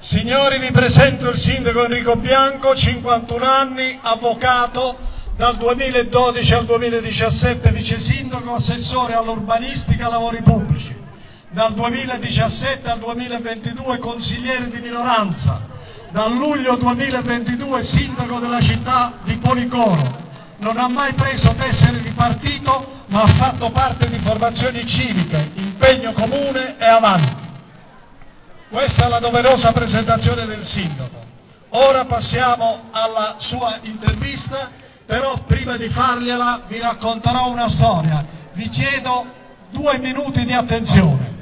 Signori, vi presento il sindaco Enrico Bianco, 51 anni, avvocato, dal 2012 al 2017 vice sindaco, assessore all'urbanistica e lavori pubblici, dal 2017 al 2022 consigliere di minoranza, dal luglio 2022 sindaco della città di Policoro. Non ha mai preso tessere di partito, ma ha fatto parte di formazioni civiche, impegno comune e avanti. Questa è la doverosa presentazione del sindaco. Ora passiamo alla sua intervista, però prima di fargliela vi racconterò una storia. Vi chiedo 2 minuti di attenzione.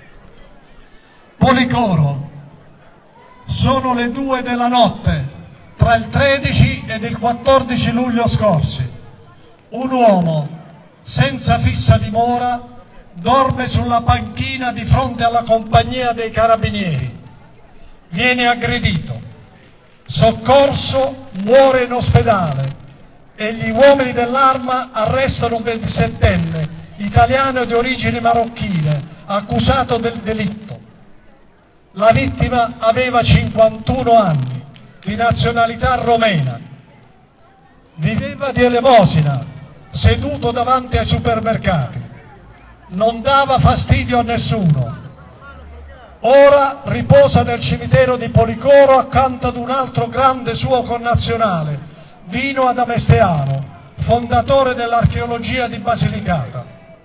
Policoro, sono le 2 della notte, tra il 13 ed il 14 luglio scorsi. Un uomo senza fissa dimora dorme sulla panchina di fronte alla compagnia dei carabinieri. Viene aggredito, soccorso, muore in ospedale e gli uomini dell'Arma arrestano un 27enne italiano di origini marocchine accusato del delitto. La vittima aveva 51 anni, di nazionalità romena. Viveva di elemosina, seduto davanti ai supermercati. Non dava fastidio a nessuno. Ora riposa nel cimitero di Policoro accanto ad un altro grande suo connazionale, Dino Adamesteano, fondatore dell'archeologia di Basilicata.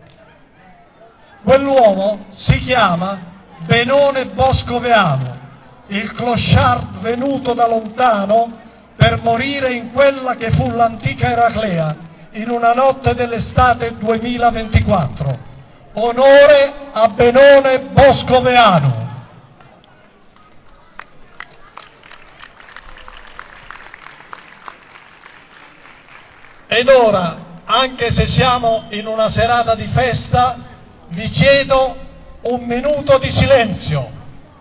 Quell'uomo si chiama Benone Boscoveano, il clochard venuto da lontano per morire in quella che fu l'antica Eraclea in una notte dell'estate 2024. Onore a Benone Boscoveano. Ed ora, anche se siamo in una serata di festa, vi chiedo 1 minuto di silenzio.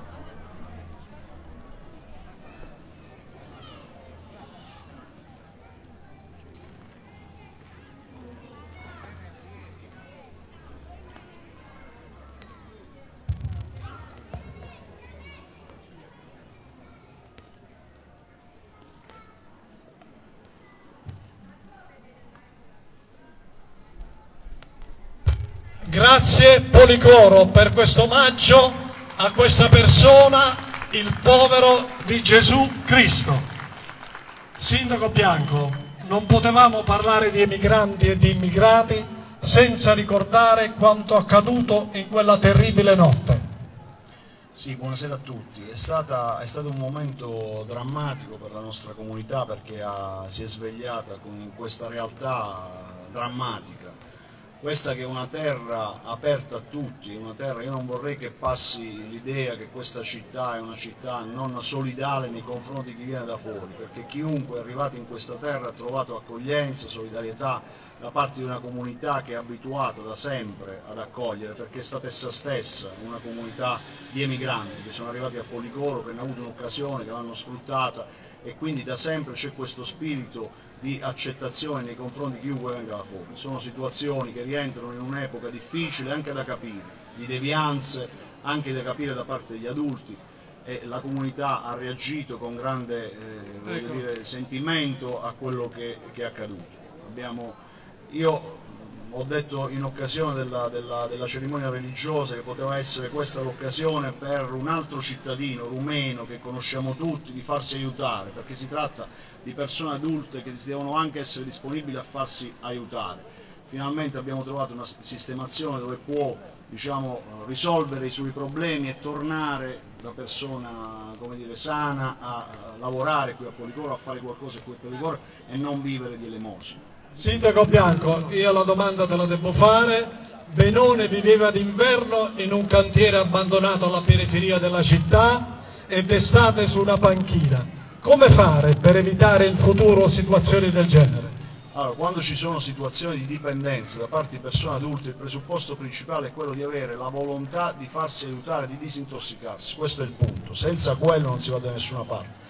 Grazie Policoro per questo omaggio a questa persona, il povero di Gesù Cristo. Sindaco Bianco, non potevamo parlare di emigranti e di immigrati senza ricordare quanto accaduto in quella terribile notte. Sì, buonasera a tutti. È stato un momento drammatico per la nostra comunità perché si è svegliata in questa realtà drammatica. Questa che è una terra aperta a tutti, una terra, io non vorrei che passi l'idea che questa città è una città non solidale nei confronti di chi viene da fuori, perché chiunque è arrivato in questa terra ha trovato accoglienza, solidarietà da parte di una comunità che è abituata da sempre ad accogliere, perché è stata essa stessa una comunità di emigranti che sono arrivati a Policoro, che hanno avuto un'occasione, che l'hanno sfruttata e quindi da sempre c'è questo spirito di accettazione nei confronti di chiunque venga da fuori. Sono situazioni che rientrano in un'epoca difficile anche da capire, di devianze anche da capire da parte degli adulti, e la comunità ha reagito con grande voglio dire, sentimento a quello che è accaduto. Io ho detto in occasione della cerimonia religiosa che poteva essere questa l'occasione per un altro cittadino rumeno che conosciamo tutti di farsi aiutare, perché si tratta di persone adulte che devono anche essere disponibili a farsi aiutare. Finalmente abbiamo trovato una sistemazione dove può, diciamo, risolvere i suoi problemi e tornare da persona, come dire, sana a lavorare qui a Policoro, a fare qualcosa qui a Policoro e non vivere di elemosina. Sindaco Bianco, io la domanda te la devo fare. Benone viveva d'inverno in un cantiere abbandonato alla periferia della città ed d'estate su una panchina. Come fare per evitare in futuro situazioni del genere? Allora, quando ci sono situazioni di dipendenza da parte di persone adulte, il presupposto principale è quello di avere la volontà di farsi aiutare, di disintossicarsi. Questo è il punto. Senza quello non si va da nessuna parte.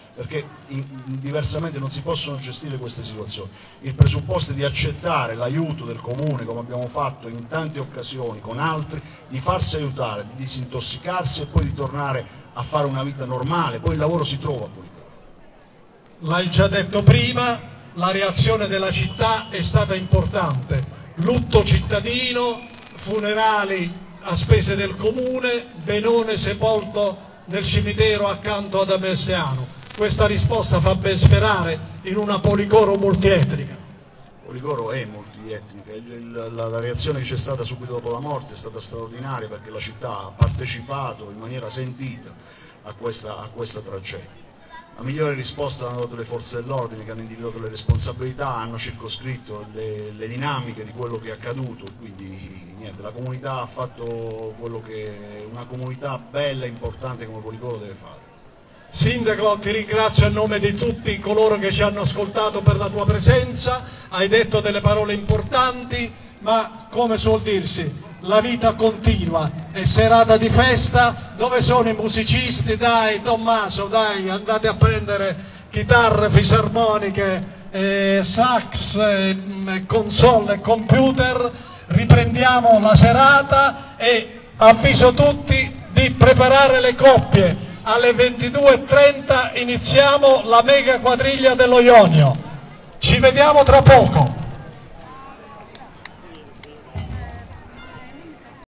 perché diversamente non si possono gestire queste situazioni. Il presupposto è di accettare l'aiuto del Comune, come abbiamo fatto in tante occasioni con altri, di farsi aiutare, di disintossicarsi e poi di tornare a fare una vita normale, poi il lavoro si trova a Policoro. L'hai già detto prima, la reazione della città è stata importante, lutto cittadino, funerali a spese del Comune, Benone sepolto nel cimitero accanto ad Amestiano. Questa risposta fa ben sperare in una Policoro multietnica. Policoro è multietnica, la reazione che c'è stata subito dopo la morte è stata straordinaria perché la città ha partecipato in maniera sentita a questa tragedia. La migliore risposta l'hanno dato le forze dell'ordine che hanno individuato le responsabilità, hanno circoscritto le dinamiche di quello che è accaduto, quindi niente, la comunità ha fatto quello che una comunità bella e importante come Policoro deve fare. Sindaco, ti ringrazio a nome di tutti coloro che ci hanno ascoltato per la tua presenza, hai detto delle parole importanti, ma come suol dirsi, la vita continua, è serata di festa, dove sono i musicisti? Dai Tommaso, dai, andate a prendere chitarre, fisarmoniche, sax, console e computer, riprendiamo la serata e avviso tutti di preparare le coppie. Alle 22:30 iniziamo la mega quadriglia dello Ionio. Ci vediamo tra poco.